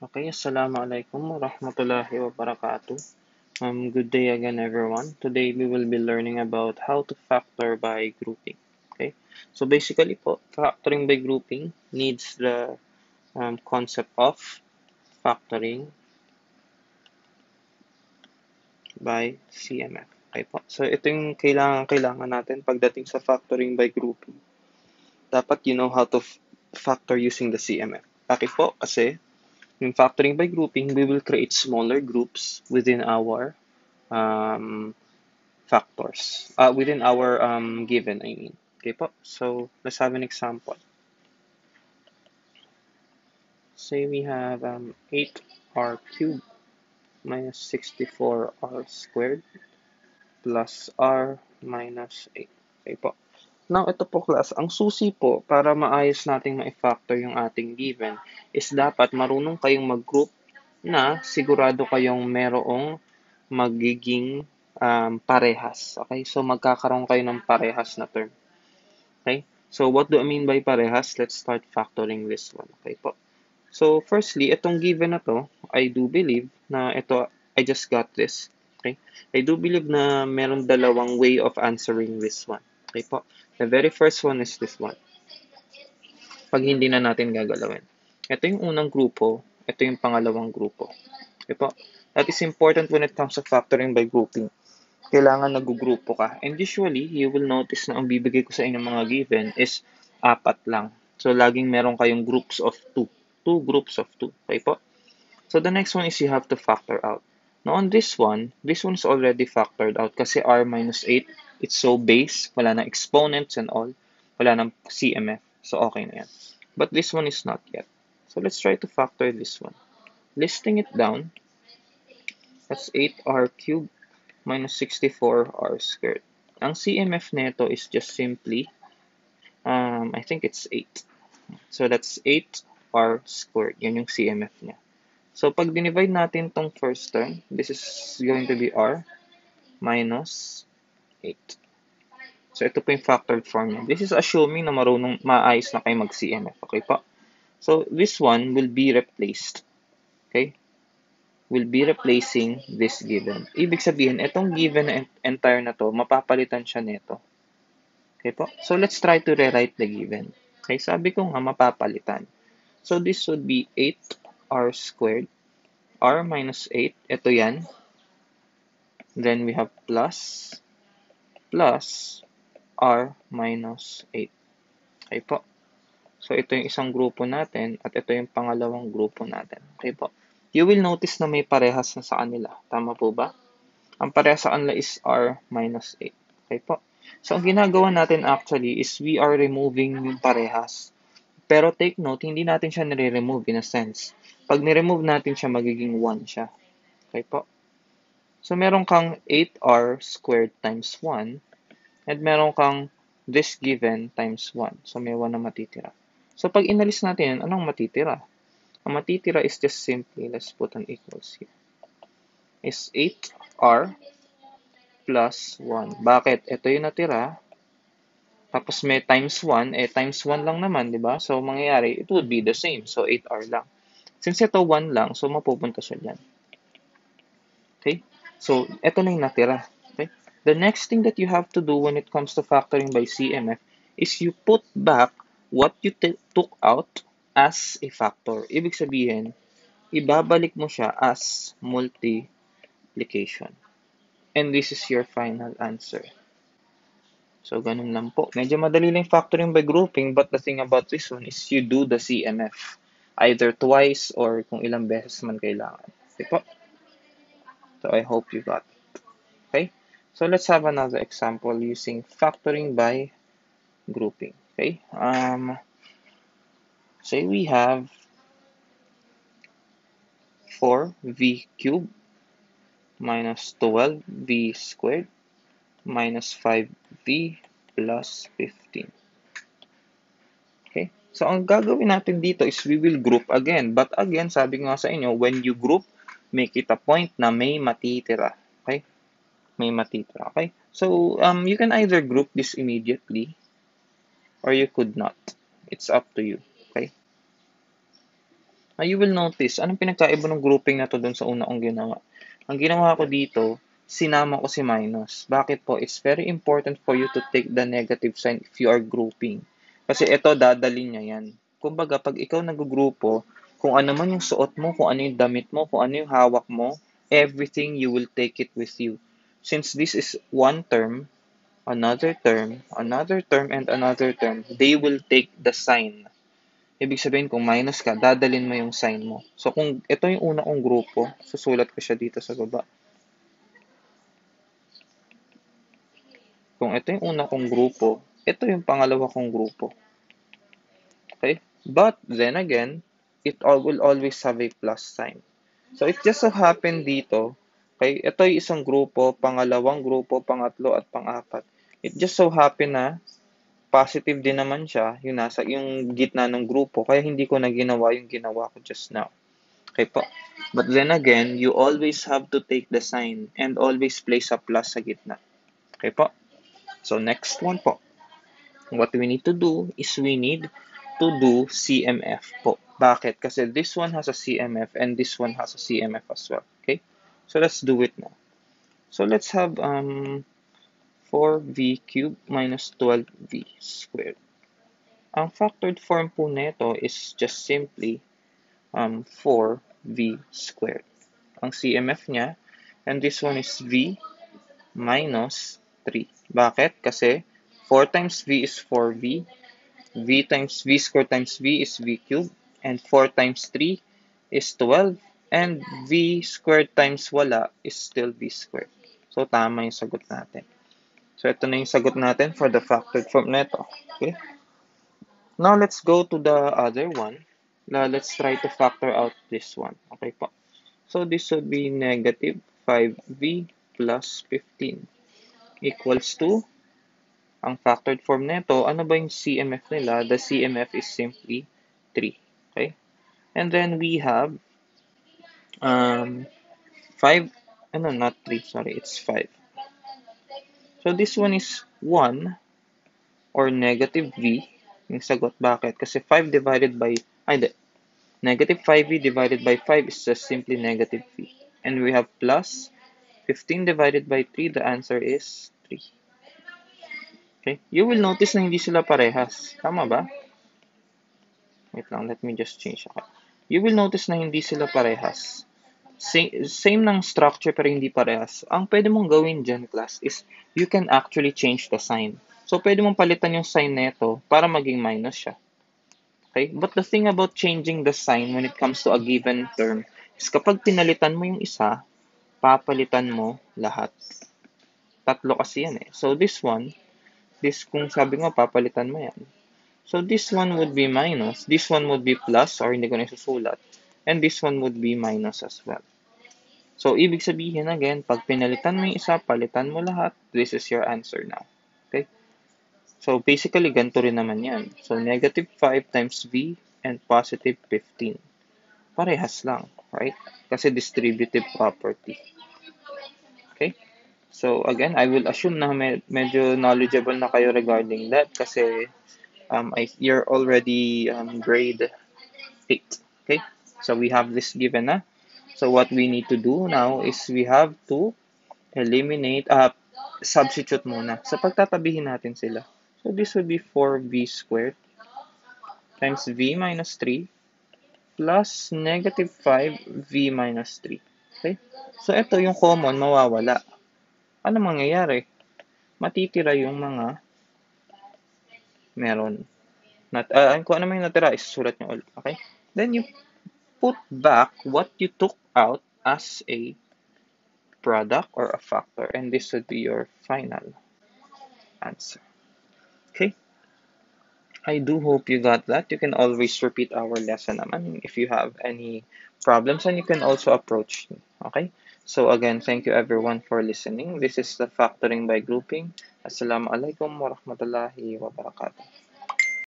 Okay, Assalamualaikum warahmatullahi wabarakatuh. Good day again, everyone. Today we will be learning about how to factor by grouping. Okay, so basically, factoring by grouping needs the concept of factoring by CMF. Okay po. So ito yung kailangan natin pagdating sa factoring by grouping. Dapat you know how to factor using the CMF. Bakit po? Kasi in factoring by grouping, we will create smaller groups within our um, factors. Within our given, I mean. Okay po. So, let's have an example. Say we have 8r cubed minus 64r squared plus r minus 8. Okay po. Now, ito po class, ang susi po para maayos nating ma-factor yung ating given is dapat marunong kayong mag-group na sigurado kayong merong magiging parehas. Okay? So, magkakaroon kayo ng parehas na term. Okay? So, what do I mean by parehas? Let's start factoring this one. Okay po. So, firstly, itong given na to, I do believe na ito, I just got this. Okay? I do believe na meron dalawang way of answering this one. Okay po. The very first one is this one. Pag hindi na natin gagalawin. Ito yung unang grupo, ito yung pangalawang grupo. Okay po. That is important when it comes to factoring by grouping. Kailangan nagugrupo ka. And usually, you will notice na ang bibigay ko sa inyong mga given is apat lang. So, laging meron kayong groups of two. Two groups of two. Okay po? So, the next one is you have to factor out. Now, on this one is already factored out kasi r minus 8, it's so base, wala na exponents and all, wala nang CMF. So, okay na yan. But this one is not yet. So, let's try to factor this one. Listing it down, that's 8r cubed minus 64r squared. Ang CMF nito is just simply, I think it's 8. So, that's 8r squared. Yan yung CMF niya. So, pag dinivide natin tong first term, this is going to be r minus 8. So, ito po yung factored form niya. This is assuming na maayos na kayo mag-CMF. Okay po? So, this one will be replaced. Okay? Will be replacing this given. Ibig sabihin, itong given na entire na to, mapapalitan siya nito. Okay po? So, let's try to rewrite the given. Okay, sabi ko nga mapapalitan. So, this would be 8r squared. R minus 8, ito yan. Then we have plus R minus 8. Okay po. So, ito yung isang grupo natin at ito yung pangalawang grupo natin. Okay po. You will notice na may parehas na sa kanila. Tama po ba? Ang parehas sa kanila is R minus 8. Okay po. So, ang ginagawa natin actually is we are removing yung parehas. Pero take note, hindi natin siya nire-remove in a sense. Pag niremove natin siya, magiging 1 siya. Okay po. So, meron kang 8r squared times 1 at meron kang this given times 1. So, may 1 na matitira. So, pag inalis natin yan, anong matitira? Ang matitira is just simply, let's put an equals here, is 8r plus 1. Bakit? Ito yung natira. Tapos may times 1, times 1 lang naman, di ba? So, mangyayari, it would be the same. So, 8r lang. Since ito 1 lang, so mapupunta siya dyan. Okay? So, ito na yung natira. Okay? The next thing that you have to do when it comes to factoring by CMF is you put back what you took out as a factor. Ibig sabihin, ibabalik mo siya as multiplication. And this is your final answer. So, ganun lang po. Medyo madali lang factoring by grouping, but the thing about this one is you do the CMF. Either twice or kung ilang beses man kailangan. Okay po? So, I hope you got it. Okay? So, let's have another example using factoring by grouping. Okay? Say we have 4v cubed minus 12v squared minus 5v plus 15. Okay? So, ang gagawin natin dito is we will group again. But again, sabi ko nga sa inyo, when you group, make it a point na may matitira. Okay? May matitira. Okay? So, you can either group this immediately or you could not. It's up to you. Okay? You will notice, anong pinagkaiba ng grouping na to dun sa una kong ginawa? Ang ginawa ko dito, sinama ko si minus. Bakit po? It's very important for you to take the negative sign if you are grouping. Kasi ito, dadalhin niya yan. Kumbaga, pag ikaw nag-grupo, kung ano man yung suot mo, kung ano yung damit mo, kung ano yung hawak mo, everything you will take it with you. Since this is one term, another term, and another term, they will take the sign. Ibig sabihin, kung minus ka, dadalin mo yung sign mo. So, kung ito yung una kong grupo, susulat ko siya dito sa baba. Kung ito yung una kong grupo, ito yung pangalawa kong grupo. Okay? But, then again, it all will always have a plus sign. So, it just so happen dito, okay, ito yung isang grupo, pangalawang grupo, pangatlo, at pang-apat. It just so happen na positive din naman siya, yung nasa yung gitna ng grupo, kaya hindi ko na ginawa yung ginawa ko just now. Okay po. But then again, you always have to take the sign and always place a plus sa gitna. Okay po. So next one po. What we need to do is we need to do CMF po. Bakit? Kasi this one has a CMF and this one has a CMF as well. Okay? So let's do it now. So let's have 4v cubed minus 12v squared. Ang factored form po nito is just simply 4v squared. Ang CMF niya, and this one is v minus 3. Bakit? Kasi 4 times v is 4v, v times v squared times v is v cubed, and 4 times 3 is 12, and v squared times wala is still v squared. So, tama yung sagot natin. So, ito na yung sagot natin for the factored form nito. Okay? Now, let's go to the other one. Now, let's try to factor out this one. Okay po. So, this would be negative 5v plus 15 equals to, ang factored form nito, ano ba yung CMF nila? The CMF is simply 3. Okay? And then we have 5, not 3, sorry, it's 5. So, this one is 1 or negative v. Yung sagot, bakit? Kasi 5 divided by, negative 5v divided by 5 is just simply negative v. And we have plus 15 divided by 3, the answer is 3. Okay? You will notice na hindi sila parehas. Tama ba? Wait lang, let me just change ako. You will notice na hindi sila parehas. Same ng structure pero hindi parehas. Ang pwede mong gawin dyan, class, is you can actually change the sign. So, pwede mong palitan yung sign neto para maging minus siya. Okay? But the thing about changing the sign when it comes to a given term is kapag pinalitan mo yung isa, papalitan mo lahat. Tatlo kasi yan eh. So, this one, kung sabi mo, papalitan mo yan. So, this one would be minus, this one would be plus, or hindi ko na isusulat, and this one would be minus as well. So, ibig sabihin again, pag pinalitan mo yung isa, palitan mo lahat, this is your answer now. Okay? So, basically, ganito rin naman yan. So, negative 5 times v and positive 15. Parehas lang, right? Kasi distributive property. Okay? So, again, I will assume na medyo knowledgeable na kayo regarding that kasi you're already grade 8. Okay? So, we have this given na. So, what we need to do now is we have to eliminate, substitute muna. So, pagtatabihin natin sila. So, this would be 4v squared times v minus 3 plus negative 5v minus 3. Okay? So, ito yung common, mawawala. Ano mangyayari? Matitira yung mga meron. Kung ano may natira, isusulat nyo ulit. Okay? Then, you put back what you took out as a product or a factor. And this would be your final answer. Okay? I do hope you got that. You can always repeat our lesson naman if you have any problems, and you can also approach me. Okay? So again, thank you everyone for listening. This is the factoring by grouping. Assalamualaikum warahmatullahi wabarakatuh.